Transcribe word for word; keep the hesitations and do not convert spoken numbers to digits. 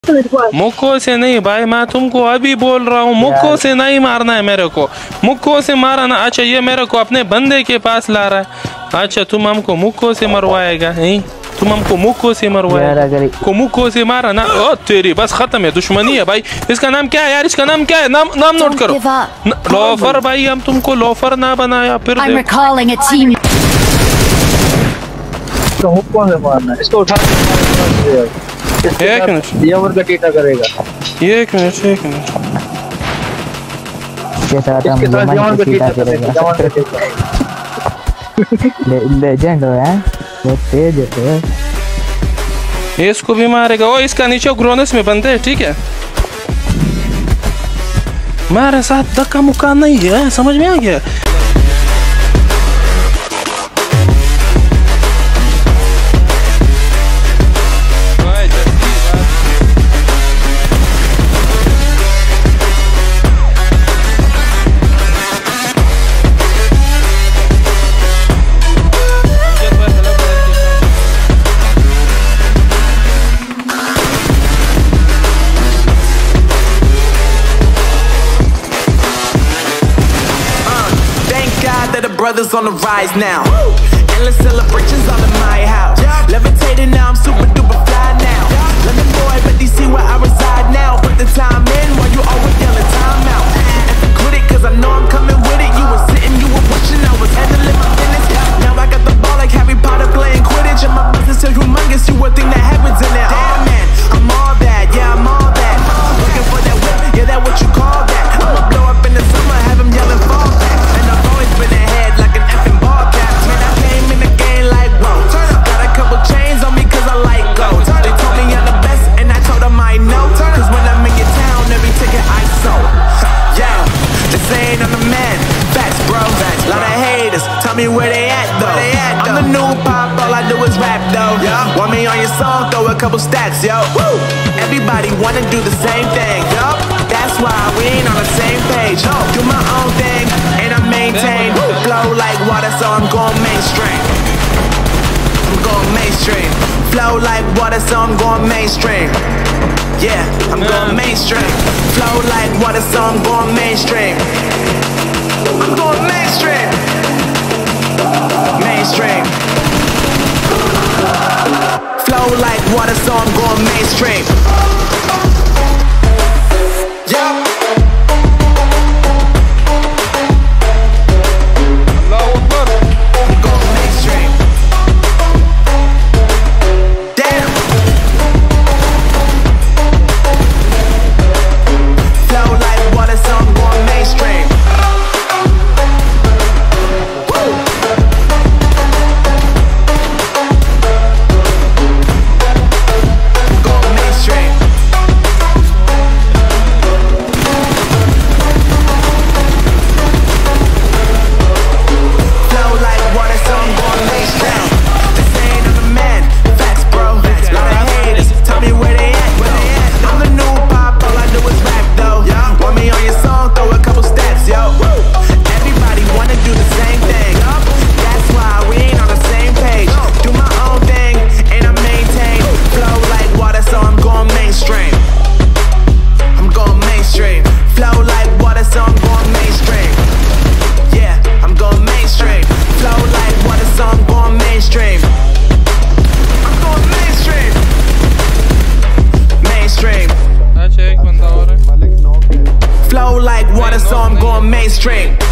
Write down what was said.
मुक्कों से नहीं भाई, मैं तुमको अभी बोल रहा हूँ, मुक्कों से नहीं मारना है मेरे को, मुक्कों से मारा ना। अच्छा ये मेरे को अपने बंदे के पास ला रहा है। अच्छा तुम हमको मुक्कों से मरवाएगा, नहीं तुम हमको मुक्कों से मरवाएगा, को मुक्कों से मारा ना। ओ तेरी बस खत्म है, दुश्मनी है भाई। इसका नाम क्या है यार, इसका नाम क्या है, नाम नाम नोट करो। लोफर भाई, हम तुमको लोफर ना बनाया फिर। इसको उठा एक मिनट, ये उम्र का टीटा करेगा। एक मिनट एक मिनट, इसके साथ जवान का टीटा करेगा, जवान का टीटा। लेजेंड है, बहुत तेज है। इसको भी मारेगा। ओ इसका नीचे ग्रोनस में बंदे है, ठीक है। मेरे साथ धक्का मुक्का नहीं है, समझ में आ गया। Brothers on the rise now. Endless celebrations all in my house. Levitating now, I'm super duper fly now. London boy, but D C where I reside now. Put the time in while you always yelling time out. And for credit, cause I know I'm coming with it. You were sitting, you were watching, I was handling my business. Now I got the ball like Harry Potter playing Quidditch. And my business is humongous, you would think that happens in there. Damn man, I'm all that, yeah I'm all that. Looking for that whip, yeah that what you call that. I'ma blow up in the summer, have him yelling fall back. And I've always been ahead like an effing ball cap. Man, I came in the game like whoa. Got a couple chains on me cause I like gold. They told me I'm the best and I told them I know. Cause when I'm in your town, every ticket I sold. Yeah, they saying I'm the man. Facts bro, facts. Lot of haters, tell me where they at though. I'm the new pop, all I do is rap though. Want me on your song, throw a couple stacks, yo. Everybody wanna do the same thing, yo. That's why we ain't on the same page. Do my own thing and I maintain. Flow like water, so I'm going mainstream. I'm going mainstream. Flow like water, so I'm going mainstream. Yeah, I'm going mainstream. Flow like water, so I'm going mainstream. I'm going mainstream. Mainstream. Flow like water, so I'm going mainstream. Yeah. Flow like water, so I'm going mainstream.